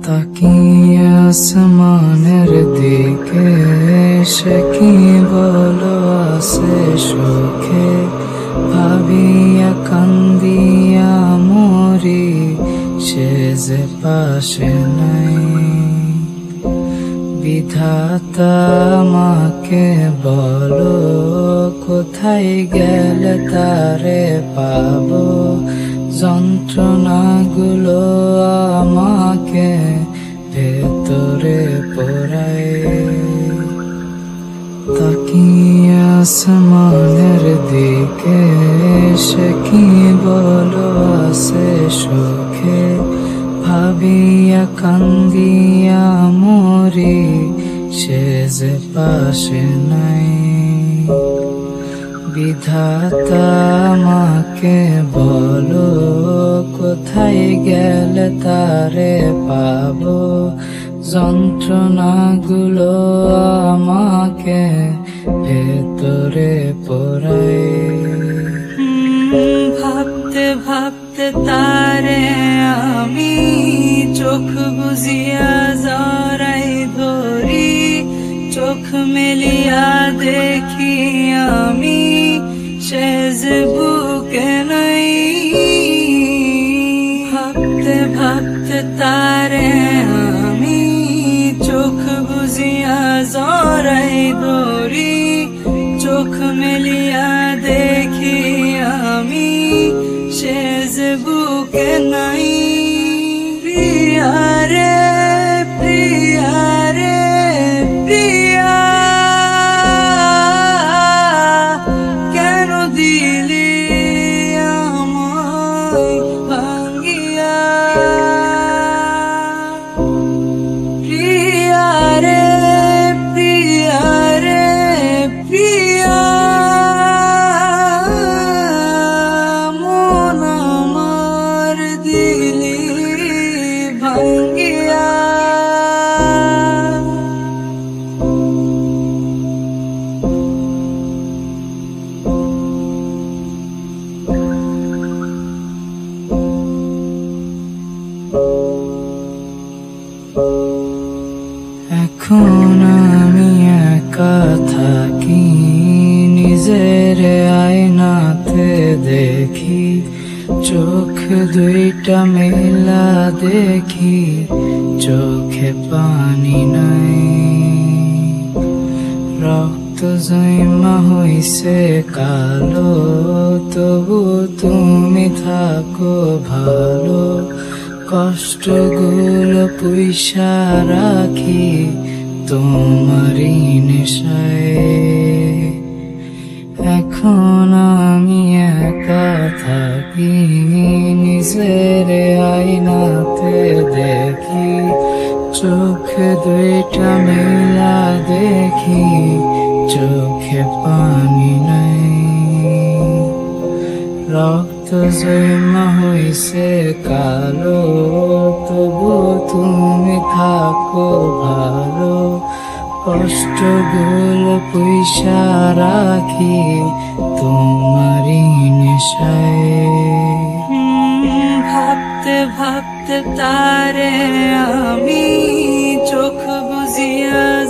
তাকিয়ে আসমানের দিকে সে কি বলো আসে সুখে, ভাবিয়া কান্দিয়া মরি সে যে পাশে নাই। বিধাতা আমাকে বলো কোথায় গেলে তারে পাবো, যন্ত্রণাগুলো আমাকে ভেতরে পোড়ায়। তাকিয়ে আসমানের দিকে সে কি বলো আসে সুখে, ভাবিয়া কান্দিয়া মরি সে যে পাশে নাই। বিধাতা আমাকে বলো কোথায় গেলে তারে পাবো, যন্ত্রণাগুলো আমাকে ভেতরে পোড়ায়। ভাবতে ভাবতে তারে আমি চোখ বুজিয়া জড়াই ধরি, চোখ মেলিয়া দেখি আমি সে যে বুকে নাই। ভাবতে ভাবতে তারে আমি চোখ বুজিয়া জড়াই ধরি, চোখ মেলিয়া দেখি আমি সে যে বুকে নাই। প্রিয়ারে প্রিয়ারে প্রিয়া, কেন দিলি আমায় ভাঙিয়া। প্রিয়ারে প্রিয়ারে প্রিয়া, মন আমার দিলি ভাঙিয়া। এখন আমি একা থাকি, নিজের আয়নাতে দেখি, চোখ দুইটা মেলা দেখি, চোখে পানি নাই। রক্ত জমা হইছে কালো, তবু তুমি থাকো ভালো, কষ্টগুলো পুইসা রাখি তোমারই নেশায়। এখন আমি একা থাকি, নিজের আয়নাতে দেখি, চোখ দুইটা মেলা দেখি, চোখে পানি নাই। রক্ত জমা হইছে কালো, তবু তুমি থাকো ভালো, কষ্টগুলো পুইসা রাখি তোমারই নেশায়। ভাবতে ভাবতে তারে আমি চোখ বুজিয়া